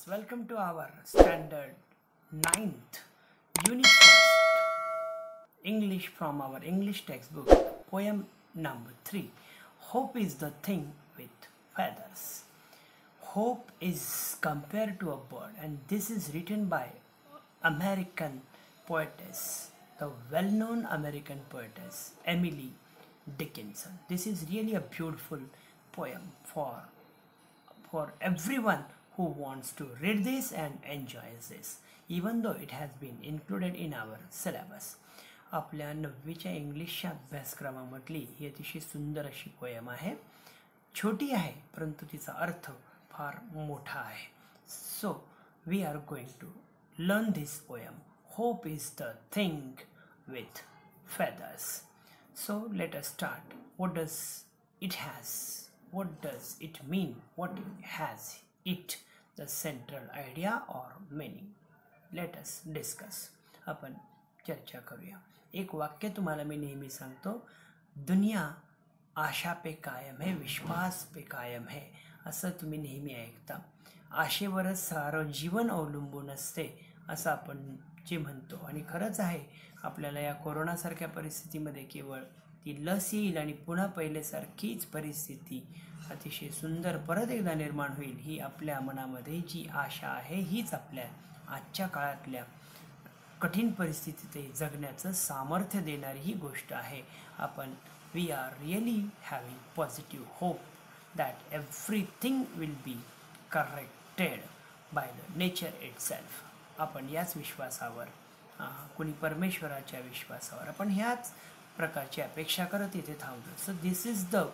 Welcome to our standard ninth unit first English from our English textbook, poem number 3. Hope is the thing with feathers. Hope is compared to a bird, and this is written by American poetess, the well-known American poetess Emily Dickinson. This is really a beautiful poem for everyone who wants to read this and enjoys this, even though it has been included in our syllabus. आपल्या 9वीच्या इंग्लिशच्या अभ्यासक्रमामधली ही अतिशय सुंदर अशी poem आहे. छोटी आहे परंतु तिचा अर्थ फार मोठा आहे. So we are going to learn this poem. Hope is the thing with feathers. So let us start. What does it has? What does it mean? What has it? The central idea or meaning? Let us discuss. आपण चर्चा करूया. एक वाक्य तुम्हाला मी नेहमी सांगतो, दुनिया आशा पे कायम है, विश्वास पे कायम है, असं तुम्ही नेहमी ऐकता. आशेवरच सारं जीवन अवलंबून असते असं आपण जे म्हणतो, आणि खरंच आहे. आपल्याला या कोरोनासारख्या परिस्थितीमध्ये केवळ ती लस येईल आणि पुन्हा पहिल्यासारखीच परिस्थिती अतिशय सुंदर परत एकदा निर्माण होईल, ही आपल्या मनामध्ये जी आशा आहे हीच आपल्या आजच्या काळातल्या कठीण परिस्थितीत जगण्याचं सामर्थ्य देणारी ही गोष्ट आहे. आपण we are really having positive hope that everything will be corrected by the nature itself. आपण याच विश्वासावर, कोणी परमेश्वराच्या विश्वासावर, आपण ह्याच प्रकारची अपेक्षा करत इथे थांबतो. So this is the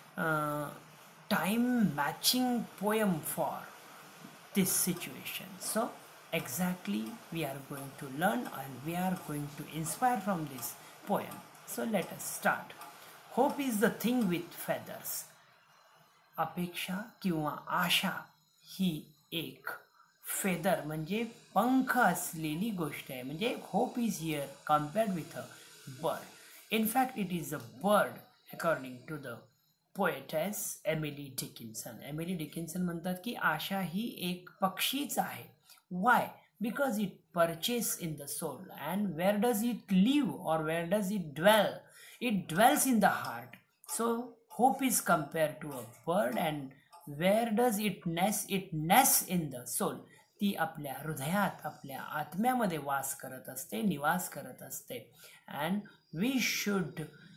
time matching poem for this situation. So exactly we are going to learn and we are going to inspire from this poem. So let us start. Hope is the thing with feathers. अपेक्षा किंवा आशा ही एक feather म्हणजे पंख असलेली गोष्ट आहे. म्हणजे hope is here compared with a bird. In fact, it is a bird, according to the poetess Emily Dickinson. Emily Dickinson म्हणतात की आशा ही एक पक्षीच आहे. Why? Because it perches in the soul. And where does it live or where does it dwell? It dwells in the heart. So hope is compared to a bird, and where does it nest? It nests in the soul. ती आपल्या हृदयात, आपल्या आत्म्यामध्ये वास करत असते, निवास करत असते. And we should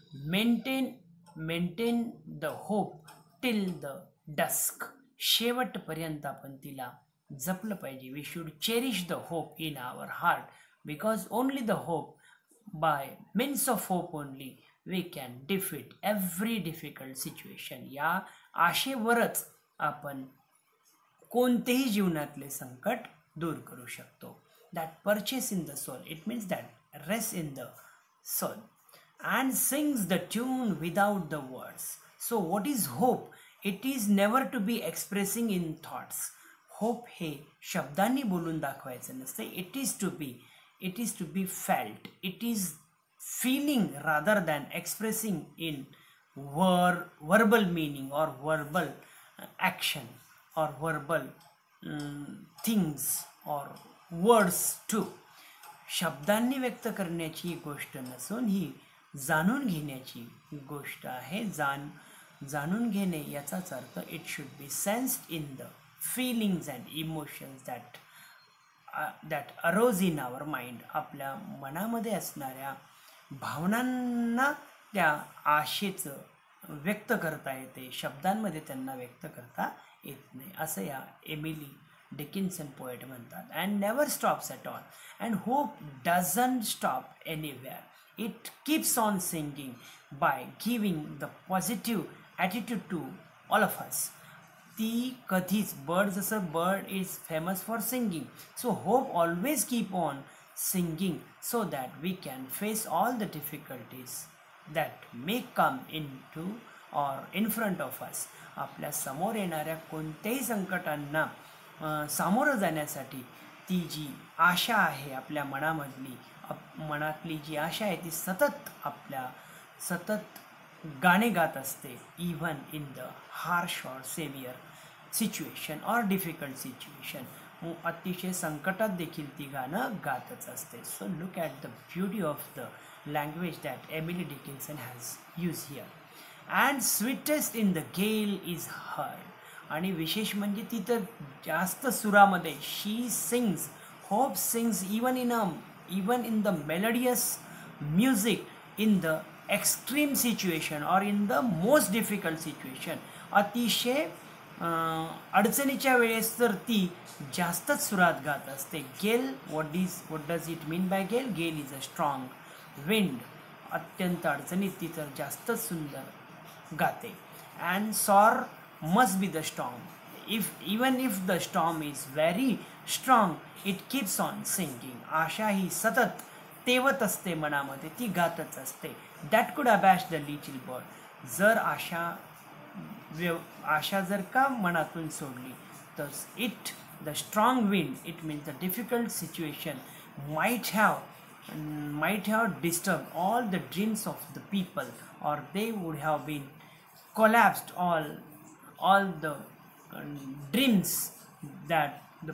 maintain the hope till the dusk. शेवटपर्यंत आपण तिला जपलं पाहिजे. We should cherish the hope in our heart, because only the hope, by means of hope only, we can defeat every difficult situation. या आशेवरच आपण कोणतेही जीवनातले संकट दूर करू शकतो. That purchase in the soul, it means that rest in the soul and sings the tune without the words. So what is hope? It is never to be expressing in thoughts. Hope हे शब्दांनी बोलून दाखवायचं नसते. It is to be felt. It is feeling rather than expressing in verbal meaning or verbal action or verbal things or words too. शब्दांनी व्यक्त करण्याची गोष्ट नसून ही जाणून घेण्याची गोष्ट आहे. जाणून घेणे याचाच अर्थ it should be sensed in the feelings and emotions that arose in our mind. आपल्या मनामध्ये असणाऱ्या भावनांना त्या आशेचं व्यक्त करता येते, शब्दांमध्ये त्यांना व्यक्त करता येत नाही, असं या एमिली डिकिन्सन पोएट म्हणतात. And never stops at all. And hope doesn't stop anywhere. It keeps on singing by giving the positive attitude to all of us. ती कधीच, जसं bird is famous for singing, so hope always keep on singing so that we can face all the difficulties that may come into or in front of us. आपल्या समोर येणाऱ्या कोणत्याही संकटांना सामोरं जाण्यासाठी ती जी आशा आहे आपल्या मनातली जी आशा आहे ती सतत गाणे गात असते. Even in the harsh or severe situation or difficult situation. अतिशय संकटात देखील ती गाणं गातच असते. So look at the beauty of the language that Emily Dickinson has use here. And sweetest in the gale is heard. आणि विशेष म्हणजे ती तर जास्त सुरामध्ये she sings, hope sings even in the melodious music in the extreme situation or in the most difficult situation. अतिशय अडचणीच्या वेळेस तर ती जास्तच सुरात गात असते. गेल, what does it mean by गेल? गेल इज अ स्ट्रॉंग विंड. अत्यंत अडचणीत ती तर जास्तच सुंदर गाते. And sore must be the storm. Even if the storm is very strong, it keeps on singing. आशा ही सतत तेवत असते मनामध्ये, ती गातच असते. That could abash the little bird. जर आशा जर का मनातून सोडली तर the strong wind, it means the difficult situation might have disturbed all the dreams of the people, or they would have been collapsed all the dreams that the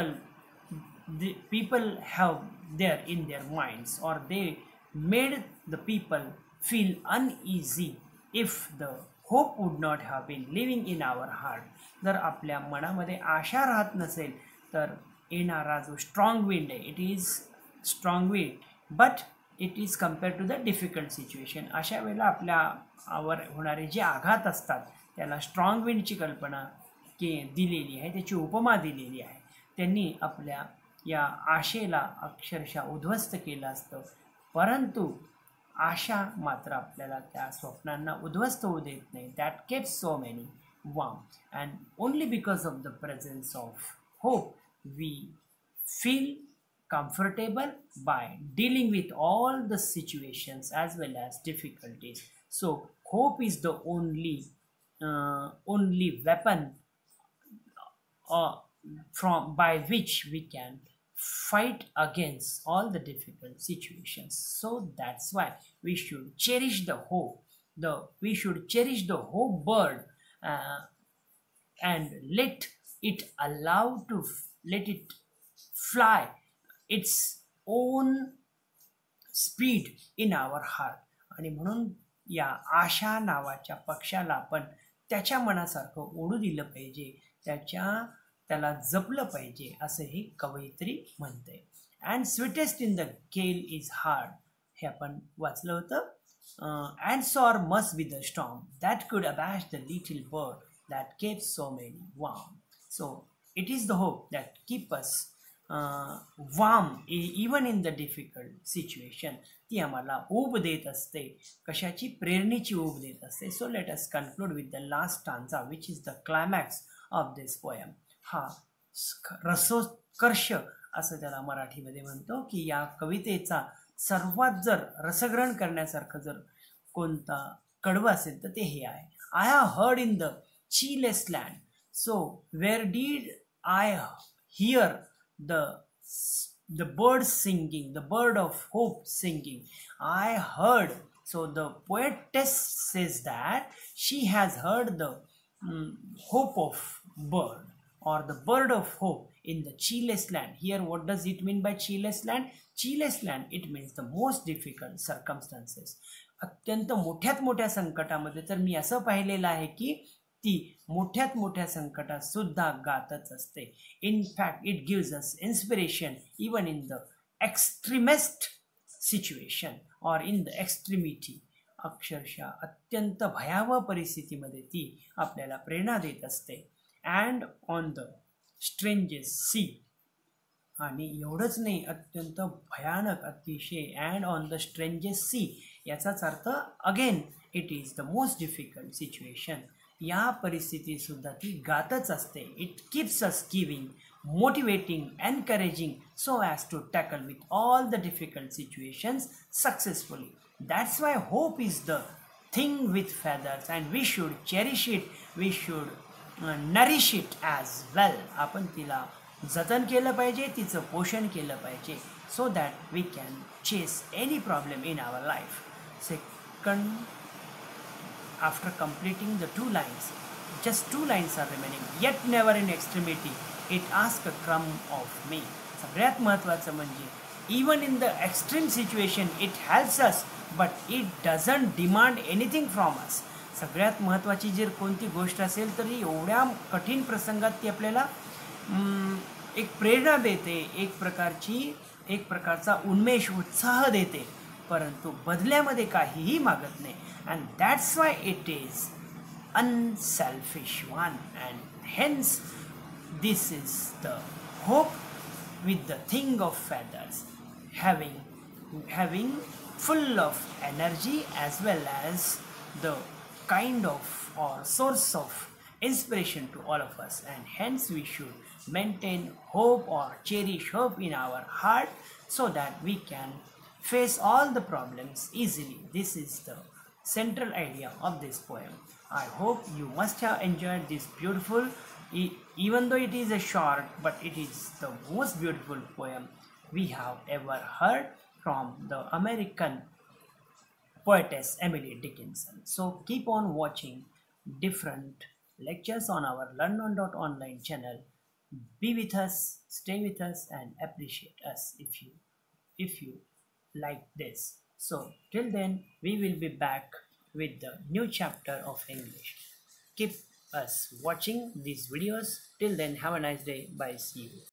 people have there in their minds, or they made the people feel uneasy if the hope would not have been living in our heart. जर आपल्या मनामध्ये आशा राहत नसेल तर येणारा जो strong wind आहे, it is strong wind but it is compared to the difficult situation. अशा वेळेला आपल्यावर होणारे जे आघात असतात त्याला स्ट्रॉंग विंडची कल्पना दिलेली आहे, त्याची उपमा दिलेली आहे. त्यांनी आपल्या या आशेला अक्षरशः उद्ध्वस्त केलं असतं, परंतु आशा मात्र आपल्याला त्या स्वप्नांना उद्ध्वस्त होऊ देत नाही. That keeps so many warm. And only because of the presence of hope we feel comfortable by dealing with all the situations as well as difficulties. So hope is the only weapon by which we can fight against all the difficult situations. So that's why we should cherish the hope. We should cherish the hope bird and let it fly its own speed in our heart. आणि म्हणून या आशा नावाच्या पक्षाला आपण त्याच्या मनासारखं ओढू दिलं पाहिजे, त्याला जपलं पाहिजे असं ही कवयित्री म्हणते. And sweetest in the gale is heard, हे आपण वाचलं होतं. And sore must be the storm that could abash the little bird that keeps so many warm. So it is the hope that keep us warm even in the difficult situation. ती आम्हाला ऊब देत असते, कशाची? प्रेरणेची ऊब देत असते. So let us conclude with the last stanza which is the climax of this poem. हा रसोत्कर्ष असं त्याला मराठीमध्ये म्हणतो की या कवितेचा सर्वात जर रसग्रहण करण्यासारखं जर कोणता कडवं असेल तर ते हे आहे. I have heard in the chillest land. So where did I hear the bird singing, the bird of hope singing? I heard. So the poetess says that she has heard the hope of bird, or the bird of hope in the cheerless land. Here what does it mean by cheerless land? Cheerless land, it means the most difficult circumstances. अत्यंत मोठ्यात मोठ्या संकटामध्ये तर मी असं पाहिलेलं आहे की ती मोठ्यात मोठ्या संकटात सुद्धा गातच असते. In fact it gives us inspiration even in the extremest situation or in the extremity. अक्षरशः अत्यंत भयावह परिस्थितीमध्ये ती आपल्याला प्रेरणा देत असते. And on the strangest sea. आणि एवढंच नाही, अत्यंत भयानक अतिशय. And on the strangest sea याचाच अर्थ again it is the most difficult situation. या परिस्थितीसुद्धा ती गातच असते. It keeps us giving, motivating, encouraging so as to tackle with all the difficult situations successfully. That's why hope is the thing with feathers and we should cherish it, we should nourish it as well. आपण तिला जतन केलं पाहिजे, तिचं पोषण केलं पाहिजे, so that we can chase any problem in our life. Second, after completing the 2 lines, just 2 lines are remaining. Yet never in extremity it asks a crumb of me. सगळ्यात महत्त्वाचं म्हणजे even in the extreme situation it helps us but it doesn't demand anything from us. सगळ्यात महत्त्वाची जर कोणती गोष्ट असेल तरी एवढ्या कठीण प्रसंगात ती आपल्याला एक प्रेरणा देते, एक प्रकारचा उन्मेष उत्साह देते, परंतु बदल्यामध्ये काहीही मागत नाही. And that's why it is unselfish one, and hence this is the hope with the thing of feathers, having full of energy as well as the kind of or source of inspiration to all of us, and hence we should maintain hope or cherish hope in our heart so that we can face all the problems easily. This is the central idea of this poem. I hope you must have enjoyed this beautiful, even though it is a short, but it is the most beautiful poem we have ever heard from the American poetess Emily Dickinson. So keep on watching different lectures on our learnon.online channel. Be with us, stay with us, and appreciate us if you like this. So till then, we will be back with the new chapter of English. Keep us watching these videos. Till then, have a nice day. Bye. See you.